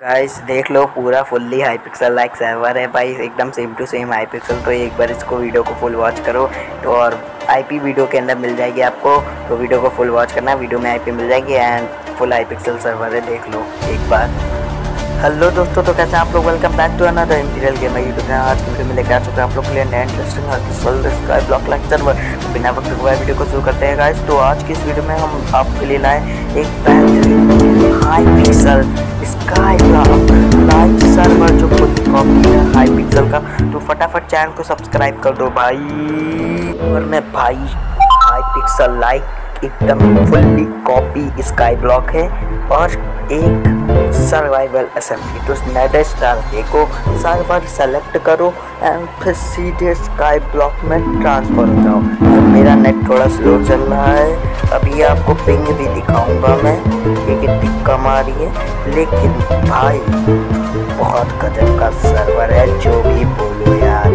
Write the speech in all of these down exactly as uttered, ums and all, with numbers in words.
Guys देख लो पूरा fully Hypixel like server है भाई, एकदम same to same Hypixel. तो एक बार इसको वीडियो को फुल वॉच करो तो और आईपी वीडियो के अंदर मिल जाएगी आपको, तो वीडियो को फुल वॉच करना, वीडियो में आईपी मिल जाएगी and full Hypixel server है, देख लो एक बार। हेलो दोस्तों, तो कैसे आप लोग, वेलकम बैक टू अनदर इंटीरियल गेम यूट्यूब चैनल। आज की वीडियो में लेकर आ चुके हैं आप लोग के लिए नया interesting sky block like server. बिना वक्त गवाए वीडियो को शुरू करते हैं गाइस। तो आज की इस वीडियो में हम आपके लिए लाए एक बेहतरीन Hypixel sky block like server जो फुल कॉपी है हाई पिक्सल का। तो फटाफट चैनल को सब्सक्राइब कर दो भाई। और मैं भाई हाई पिक्सल लाइक एकदम फुल्ली कॉपी स्काई ब्लॉक है और एक सर्वाइवल असेंबली। तो नेट स्टार देखो, सर्वर सेलेक्ट करो एंड फिर सीधे स्काई ब्लॉक में ट्रांसफर हो जाओ। तो मेरा नेट थोड़ा स्लो चल रहा है, अभी आपको पिंग भी दिखाऊंगा मैं कि कितनी कम आ रही है, लेकिन भाई बहुत गजब का सर्वर है। जो भी बोलो यार,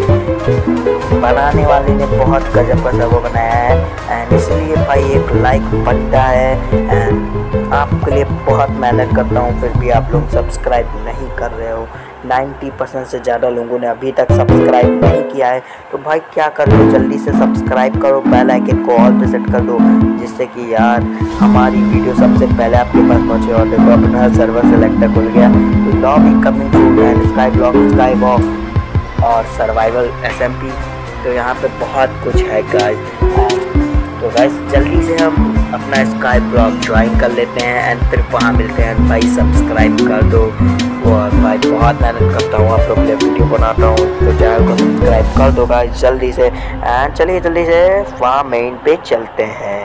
बनाने वाले ने बहुत गजब का सर्वर बनाया है एंड इसलिए भाई एक लाइक बनता है एंड आपके लिए बहुत मेहनत करता हूँ, फिर भी आप लोग सब्सक्राइब नहीं कर रहे हो। नब्बे परसेंट से ज़्यादा लोगों ने अभी तक सब्सक्राइब नहीं किया है, तो भाई क्या कर लो, जल्दी से सब्सक्राइब करो, बेल आइकन को ऑल पे सेट कर दो, जिससे कि यार हमारी वीडियो सबसे पहले आपके पास पहुँचे। और देखो अपना सर्वर सेलेक्टर खुल गया, तो lobby coming to and sky block sky walk और सर्वाइवल एसएमपी। तो यहाँ पे बहुत कुछ है गाइस। तो गाइस जल्दी से हम अपना स्काई ब्लॉक ज्वाइन कर लेते हैं एंड फिर वहाँ मिलते हैं। भाई सब्सक्राइब कर दो, और भाई बहुत मेहनत करता हूँ आप लोग के लिए वीडियो बनाता हूँ, तो चैनल को सब्सक्राइब कर दो गाइस जल्दी से। एंड चलिए जल्दी से वहाँ मेन पे चलते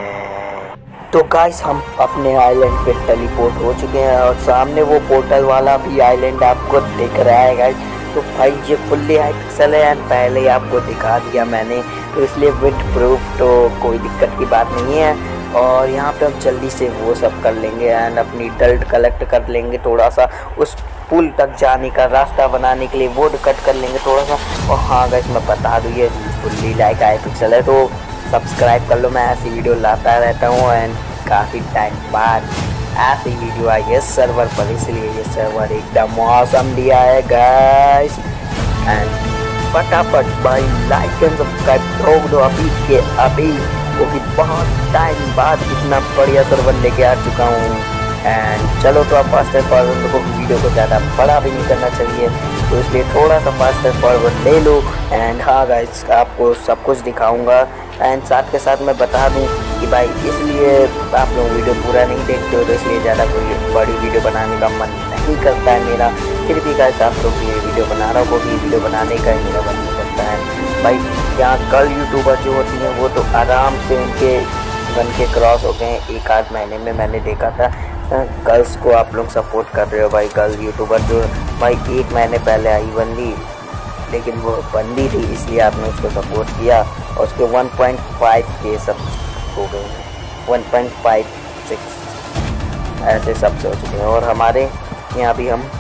हैं। तो गाइस हम अपने आइलैंड पे टेलीपोर्ट हो चुके हैं और सामने वो पोर्टल वाला भी आइलैंड आपको दिख रहा है गाइस। तो भाई ये फुल्ली हाई पिक्सल है एंड पहले ही आपको दिखा दिया मैंने, तो इसलिए विथ प्रूफ तो कोई दिक्कत की बात नहीं है। और यहाँ पे हम जल्दी से वो सब कर लेंगे एंड अपनी डल्ट कलेक्ट कर लेंगे, थोड़ा सा उस पुल तक जाने का रास्ता बनाने के लिए वुड कट कर लेंगे थोड़ा सा। और हाँ गाइस मैं बता दूँ ये फुल्ली लाइक हाई पिक्सल है, तो सब्सक्राइब कर लो, मैं ऐसी वीडियो लाता रहता हूँ एंड काफ़ी टाइम बाद ऐसी वीडियो आई है सर्वर पर, इसलिए ये सर्वर एकदम मौसम दिया है गाइस। एंड फटाफट भाई लाइक एंड सब्सक्राइब ठोक दो अभी के अभी, क्योंकि बहुत टाइम बाद इतना बढ़िया सर्वर लेके आ चुका हूँ। एंड चलो तो आप फास्ट फॉरवर्ड को वीडियो को ज़्यादा बड़ा भी नहीं करना चाहिए, तो इसलिए थोड़ा सा फास्ट फॉरवर्ड ले लो। एंड हाँ गाइस आपको सब कुछ दिखाऊंगा एंड साथ के साथ मैं बता दूं कि भाई इसलिए आप लोग वीडियो पूरा नहीं देखते हो, तो इसलिए ज़्यादा कोई बड़ी वीडियो बनाने का मन नहीं करता है मेरा। फिर भी गाइस आप लोग ये वीडियो बना रहा हो, वो भी वीडियो बनाने का ही मेरा मन नहीं करता है भाई। यहाँ गर्ल यूट्यूबर जो होती हैं वो तो आराम से उनके बन के क्रॉस हो गए एक आध महीने में, मैंने देखा था। गर्ल्स को आप लोग सपोर्ट कर रहे हो भाई, गर्ल यूट्यूबर जो भाई एक महीने पहले आई बंदी, लेकिन वो बंदी थी इसलिए आपने उसको सपोर्ट किया और उसके वन पॉइंट फाइव के सब हो गए हैं, वन पॉइंट फाइव सिक्स ऐसे सब से हो चुके हैं। और हमारे यहाँ भी हम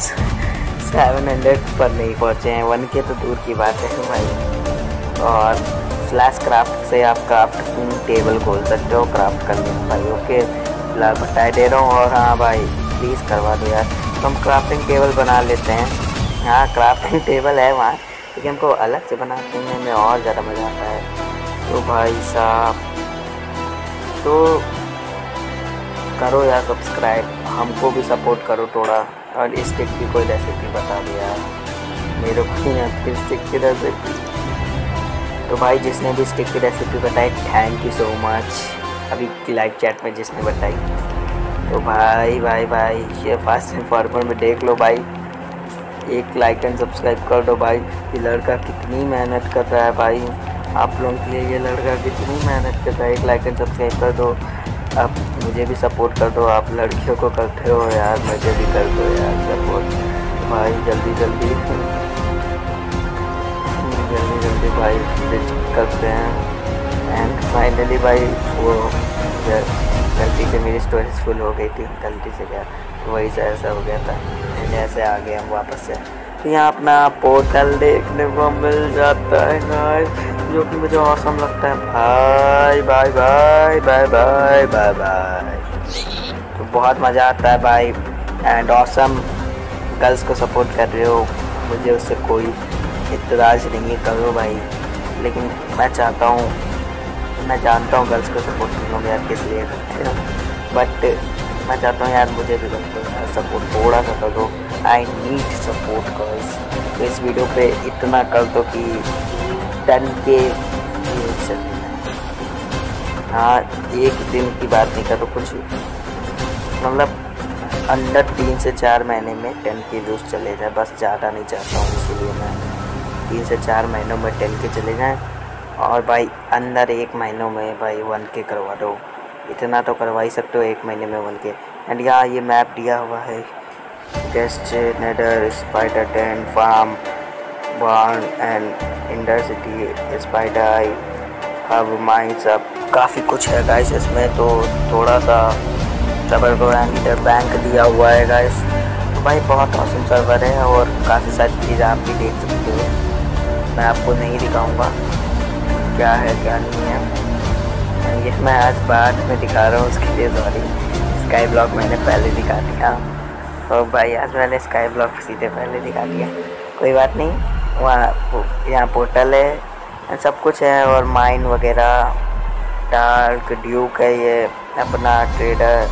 सेवन हंड्रेड पर नहीं पहुँचे हैं, वन के तो दूर की बात है भाई। और फ्लैश क्राफ्ट से आप क्राफ्टिंग टेबल खोल सकते हो, क्राफ्ट कर लेना भाई। ओके फिलहाल बताए दे रहा हूँ, और हाँ भाई प्लीज़ करवा दो यार। तो हम क्राफ्टिंग टेबल बना लेते हैं। हाँ क्राफ्टिंग टेबल है वहाँ, लेकिन हमको अलग से बनाते हैं में और ज़्यादा मज़ा आता है। तो भाई साहब तो करो यार सब्सक्राइब, हमको भी सपोर्ट करो थोड़ा, और इस स्टिक की कोई रेसिपी बता दो यार मेरे को नहीं स्टिक की रेसिपी। तो भाई जिसने भी स्टिक की रेसिपी बताई थैंक यू सो मच, अभी लाइव चैट में जिसने बताई। तो भाई भाई भाई ये फास्ट एंड फॉरवर्ड में देख लो भाई, एक लाइक एंड सब्सक्राइब कर दो भाई। ये लड़का कितनी मेहनत कर रहा है भाई आप लोगों के लिए, ये लड़का कितनी मेहनत कर रहा है, एक लाइक एंड सब्सक्राइब कर दो। आप मुझे भी सपोर्ट कर दो, आप लड़कियों को करते हो यार, मुझे भी कर दो यार सपोर्ट भाई, जल्दी जल्दी जल्दी जल्दी भाई करते हैं। एंड फाइनली भाई वो गलती से मेरी स्टोरेज फुल हो गई थी, गलती से क्या वही से ऐसा हो गया था, ऐसे आ गए हम वापस से। तो यहाँ अपना पोर्टल देखने को मिल जाता है गाइस, जो कि मुझे ऑसम लगता है भाई। Bye bye bye bye bye bye. तो बहुत मज़ा आता है भाई एंड ऑसम गर्ल्स को सपोर्ट कर रहे हो, मुझे उससे कोई इतराज़ नहीं है, करो भाई। लेकिन मैं चाहता हूँ, मैं जानता हूँ गर्ल्स को सपोर्ट नहीं होगा यार किस लिए करते हो, बट मैं चाहता हूँ यार मुझे भी करते हो यार सपोर्ट, थोड़ा सा कर दो। I need support girls. तो इस वीडियो पे इतना कर दो कि टेन के हाँ, एक दिन की बात नहीं करो, कुछ मतलब अंडर तीन से चार महीने में टेन के व्यूज़ चले जाए, बस ज़्यादा नहीं चाहता हूँ। इसीलिए मैं तीन से चार महीनों में टेन के चले जाएँ, और भाई अंदर एक महीनों में भाई वन के करवा दो। इतना तो करवा ही सकते हो एक महीने में वन के। एंड यहाँ ये मैप दिया हुआ है, guest nether spider den farm barn and ender city spider eye hub mines up, काफ़ी कुछ है गाइस इसमें। तो थोड़ा सा सर्वर को इधर बैंक दिया हुआ है गाइस। तो भाई बहुत औसम सर्वर है और काफ़ी सारी चीज़ें आप भी देख सकते हो। मैं आपको नहीं दिखाऊंगा क्या है क्या नहीं है, ये मैं आज बाद में दिखा रहा हूँ, उसके लिए सॉरी। स्काई ब्लॉक मैंने पहले दिखा दिया, और भाई आज मैंने स्काई ब्लॉक सीधे पहले दिखा दिया, कोई बात नहीं। वहाँ यहाँ पोर्टल है, सब कुछ है, और माइन वगैरह, डार्क ड्यूक है ये अपना ट्रेडर,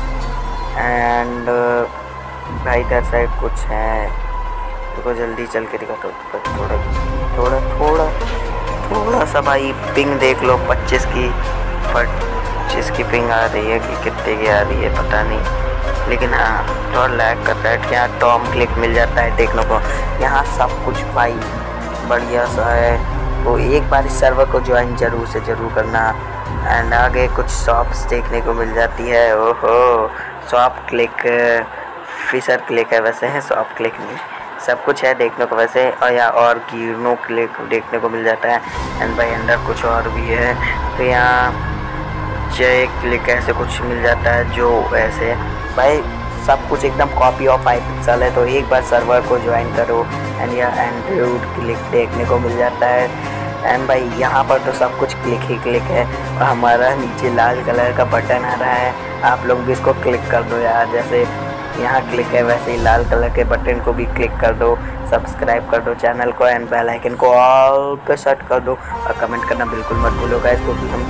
एंड भाई इधर साइड कुछ है, देखो जल्दी चल के दिखा। तो थोड़ा थोड़ा थोड़ा थोड़ा सा भाई पिंग देख लो, पच्चीस की पच्चीस की पिंग आ रही है कि कितने की आ रही है पता नहीं, लेकिन हाँ थोड़ा लैग कर रहा है। यहाँ टॉम क्लिक मिल जाता है देखने को, यहाँ सब कुछ भाई बढ़िया सा है। तो एक बार इस सर्वर को ज्वाइन जरूर से ज़रूर करना। एंड आगे कुछ शॉप्स देखने को मिल जाती है, ओहो शॉप क्लिक फिशर क्लिक है, वैसे है शॉप क्लिक नहीं, सब कुछ है देखने को वैसे। और या और गिरनो क्लिक देखने को मिल जाता है। एंड भाई अंदर कुछ और भी है, तो यहाँ चेक क्लिक ऐसे कुछ मिल जाता है जो ऐसे भाई सब कुछ एकदम कॉपी ऑफ हाइपिक्सल है। तो एक बार सर्वर को ज्वाइन करो। एंड यहाँ एंड्रॉइड क्लिक देखने को मिल जाता है। एंड भाई यहाँ पर तो सब कुछ क्लिक ही क्लिक है, और हमारा नीचे लाल कलर का बटन आ रहा है, आप लोग भी इसको क्लिक कर दो यार। जैसे यहाँ क्लिक है वैसे ही लाल कलर के बटन को भी क्लिक कर दो, सब्सक्राइब कर दो चैनल को, एंड बेल आइकन को ऑल पे सेट कर दो। और कमेंट करना बिल्कुल मत भूलो गाइस, क्योंकि हम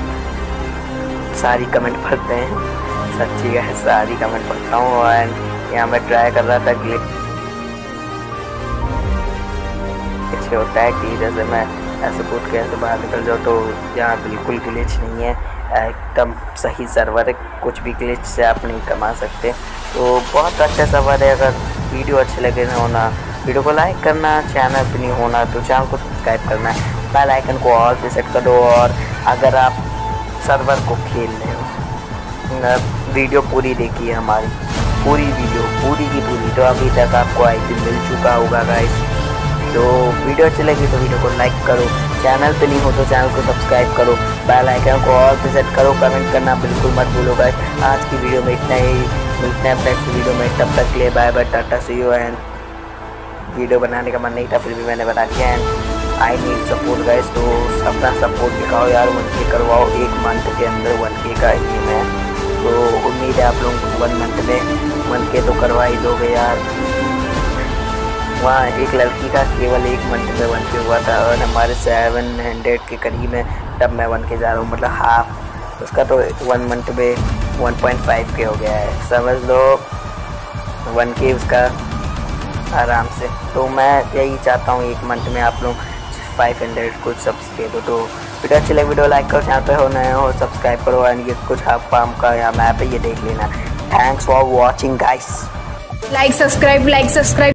सारी कमेंट पढ़ते हैं, सच्ची है सारी कमेंट पढ़ता हूँ। एंड यहाँ मैं ट्राई कर रहा था ग्लिच अच्छे होता है कि जैसे मैं ऐसे कूद के ऐसे बाहर निकल जाओ, तो यहाँ बिल्कुल ग्लिच नहीं है, एकदम सही सर्वर है, कुछ भी ग्लिच से आप नहीं कमा सकते। तो बहुत अच्छा सर्वर है। अगर वीडियो अच्छे लगे ना होना, वीडियो को लाइक करना, चैनल पे नहीं होना तो चैनल को सब्सक्राइब करना, बेल आइकन को ऑल पे सेट कर दो। और अगर आप सर्वर को खेल रहे हो, वीडियो पूरी देखी है हमारी, पूरी वीडियो पूरी की पूरी, तो अभी तक आपको आईपी मिल चुका होगा गाइस। तो वीडियो अच्छी लगी तो वीडियो को लाइक करो, चैनल पे नहीं हो तो चैनल को सब्सक्राइब करो, बेल आइकन को ऑल पे सेट करो, कमेंट करना बिल्कुल मत भूलो गाइस। आज की वीडियो में इतना ही, मिलते हैं नेक्स्ट वीडियो में, तब तक के लिए bye bye, tata see you. And video बनाने का मन नहीं था फिर भी मैंने बना दिया। And I need support guys, तो अपना सपोर्ट दिखाओ यार, वन के करवाओ, एक मंथ के अंदर वन के का एम है। तो उम्मीद है आप लोग वन मंथ में वन के तो करवा ही दोगे यार। वहाँ एक लड़की का केवल एक मंथ में वन के हुआ था, और हमारे सेवन हंड्रेड के करीब है तब मैं वन के जा रहा हूँ, मतलब हाफ उसका, तो वन मंथ में वन पॉइंट फाइव के हो गया है, समझ लो वन के उसका आराम से। तो मैं यही चाहता हूँ एक मंथ में आप लोग फाइव हंड्रेड कुछ सब्सक्राइब हो। तो वीडियो अच्छी लगे वीडियो लाइक करो, चैनल पे हो नए हो सब्सक्राइब करो। एंड ये कुछ हाफ फार्म का या मैप है ये देख लेना। Thanks for watching guys. Like subscribe like subscribe